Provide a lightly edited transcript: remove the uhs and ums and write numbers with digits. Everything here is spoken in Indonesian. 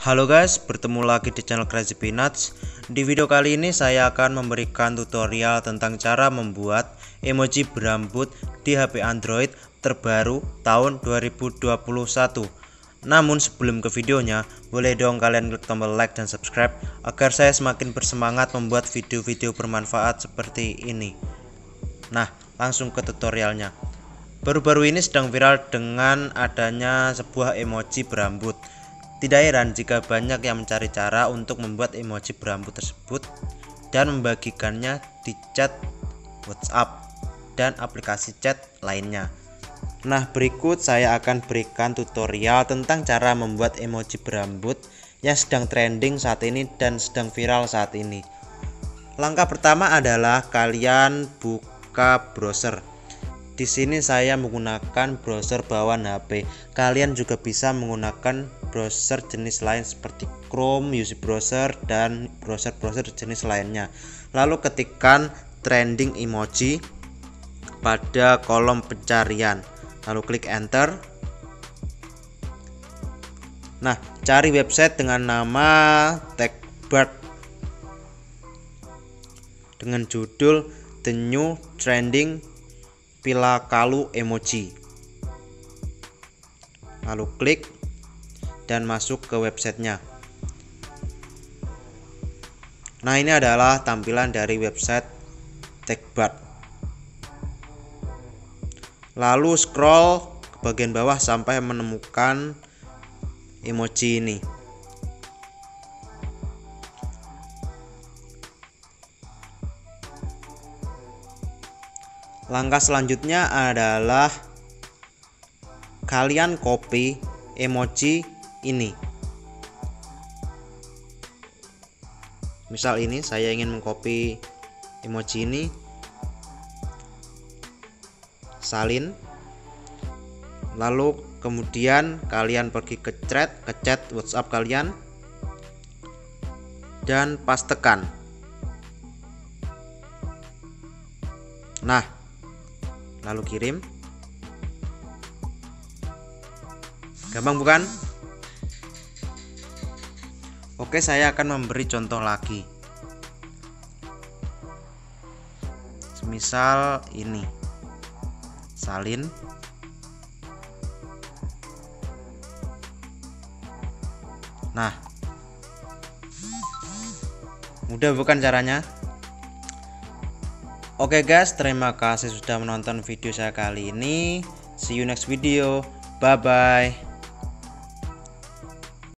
Halo guys, bertemu lagi di channel Crazy Peanuts. Di video kali ini saya akan memberikan tutorial tentang cara membuat emoji berambut di HP Android terbaru tahun 2021. Namun sebelum ke videonya, boleh dong kalian klik tombol like dan subscribe agar saya semakin bersemangat membuat video-video bermanfaat seperti ini. Nah, langsung ke tutorialnya. Baru-baru ini sedang viral dengan adanya sebuah emoji berambut. Tidak heran jika banyak yang mencari cara untuk membuat emoji berambut tersebut dan membagikannya di chat WhatsApp dan aplikasi chat lainnya. Nah, berikut saya akan berikan tutorial tentang cara membuat emoji berambut yang sedang trending saat ini dan sedang viral saat ini. Langkah pertama adalah kalian buka browser. Di sini saya menggunakan browser bawaan HP. Kalian juga bisa menggunakan browser jenis lain seperti Chrome, UC Browser, dan browser-browser jenis lainnya. Lalu ketikkan trending emoji pada kolom pencarian. Lalu klik enter. Nah, cari website dengan nama Techbird dengan judul The New Trending Pilakalu Emoji. Lalu klik dan masuk ke websitenya. Nah, ini adalah tampilan dari website Techbird. Lalu scroll ke bagian bawah sampai menemukan emoji ini. Langkah selanjutnya adalah kalian copy emoji ini. Misal ini saya ingin mengcopy emoji ini, salin. Lalu kemudian kalian pergi ke chat WhatsApp kalian dan pastekan. Nah, lalu kirim. Gampang bukan? Oke, saya akan memberi contoh lagi. Misal ini, salin. Nah, mudah bukan caranya? Oke guys, terima kasih sudah menonton video saya kali ini. See you next video. Bye bye.